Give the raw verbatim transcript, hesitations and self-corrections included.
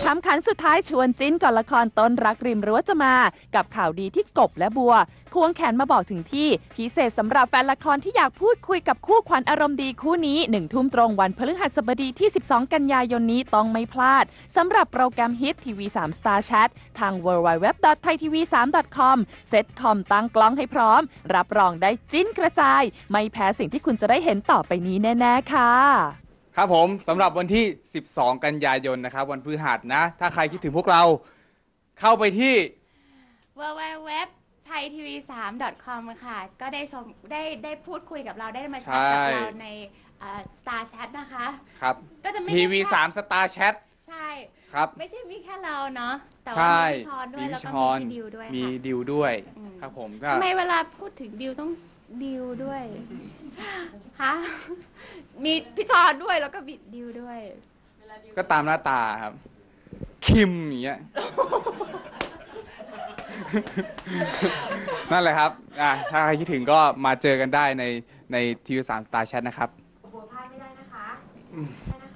คำขันสุดท้ายชวนจิ้นก่อนละครต้นรักริมรั้วจะมา กับข่าวดีที่กบและบัว ควงแขนมาบอกถึงที่พิเศษสำหรับแฟนละครที่อยากพูดคุยกับคู่ขวัญอารมณ์ดีคู่นี้หนึ่งทุ่มตรงวันพฤหัสบดีที่ สิบสอง กันยายนนี้ต้องไม่พลาดสำหรับโปรแกรมฮิตทีวีสาม Star Chat ทาง ดับเบิลยู ดับเบิลยู ดับเบิลยู ดอท ไทยทีวีสาม ดอท คอม เซ็ตคอมตั้งกล้องให้พร้อมรับรองได้จิ้นกระจายไม่แพ้สิ่งที่คุณจะได้เห็นต่อไปนี้แน่ๆค่ะครับผมสำหรับวันที่ สิบสอง กันยายนนะครับวันพฤหัสนะถ้าใครคิดถึงพวกเราเข้าไปที่ดับเบิลยู ดับเบิลยู ดับเบิลยู ดอท ไทยทีวีสาม ดอท คอม ค่ะก็ได้ชมได้ได้พูดคุยกับเราได้มาแชทกับเราใน Star Chat นะคะครับก็จะไม่ทีวีสาม Star Chat ใช่ครับไม่ใช่มีแค่เราเนาะแต่ว่าใช่มีพี่ชอนด้วยแล้วก็มีพี่ดิวด้วยมีค่ะดิวด้วยอืมครับผมก็ทำไมเวลาพูดถึงดิวต้องดิวด้วยฮะมีพี่ชอนด้วยแล้วก็บิดดิวด้วยก็ตามหน้าตาครับคิมอย่างเงี้ย นั่นแหละครับอ่ะถ้าใครคิดถึงก็มาเจอกันได้ในในทีวีสาม Star Chat นะครับบัวพลาดไม่ได้นะคะอืมได้นะคะ